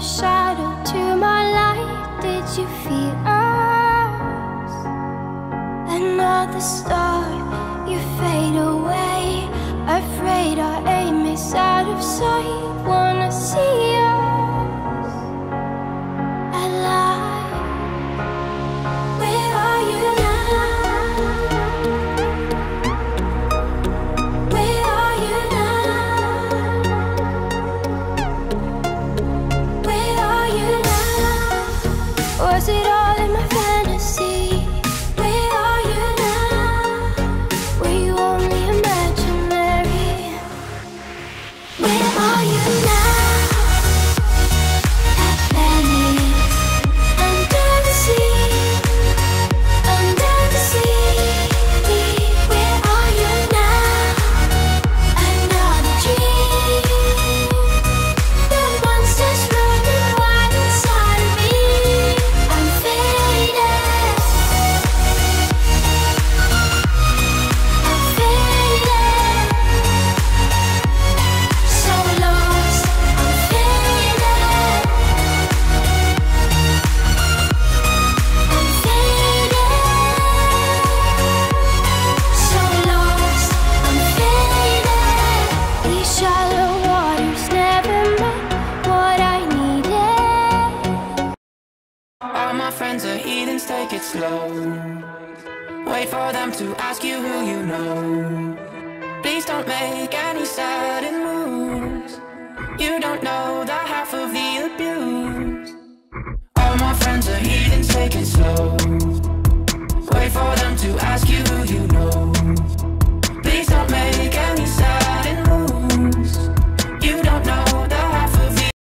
shadow to my light. Did you feel us? Another star, you fade away. Afraid our aim is out of sight. Wanna see us alive. Where are you now? Where are you now? Where are you now? Was it all in my fantasy? Where are you now? Were you only imaginary? Where are you now? Atlantis, under the sea, under the sea. Where are you now? Another dream. The monsters running wild inside of me. I'm faded. I'm faded. So lost. I'm faded. I'm faded. So lost. I'm faded. These shallow waters never met what I needed. All my friends are heathens, take it slow. Wait for them to ask you who you know. Please don't make any sudden moves. You don't know the half of the abuse. All my friends are heathens, take it slow. Wait for them to ask you who you know.